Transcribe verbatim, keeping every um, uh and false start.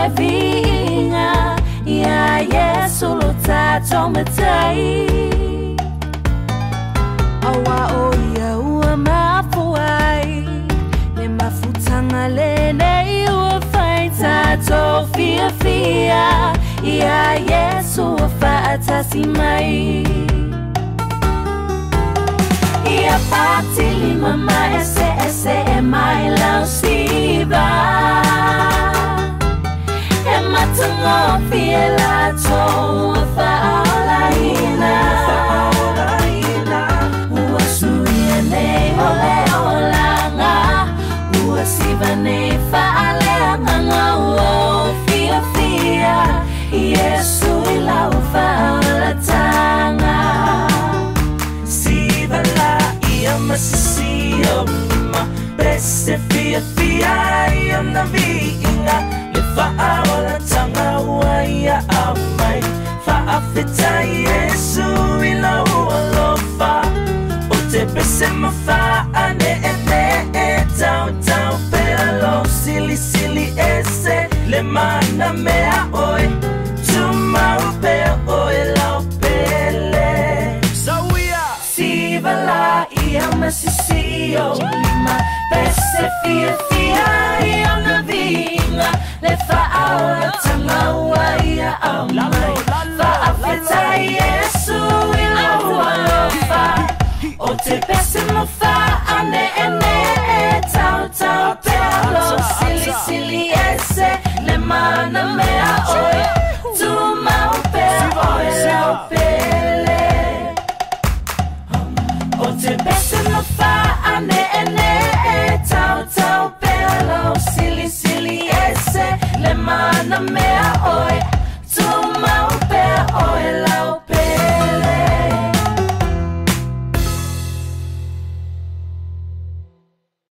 vinga ya Yesu lutato matai awa oya ua mafuai le mafutanga lene ua faita to fia fia ya Yesu fa atasimai ya patili mama ese ese e mai lausiva e matungo fiela to fa alaina ua suia nei ole olanga ua siva nei fa aleanga ua fia fia Yesu ila ufa olatanga siva la ia masisio ma bese fia fia ia na vinga le fa olatanga ua ia amai fa afita Yesu ila ualofa o te bese ma fa ane ene e tau tau pelo sili sili ese le mana mea oi tuma upe oi lau pele so we are siva la ia masisio lima bese fia fia ia na vinga le fa aula tanga ua ia amai fa afeta Yesu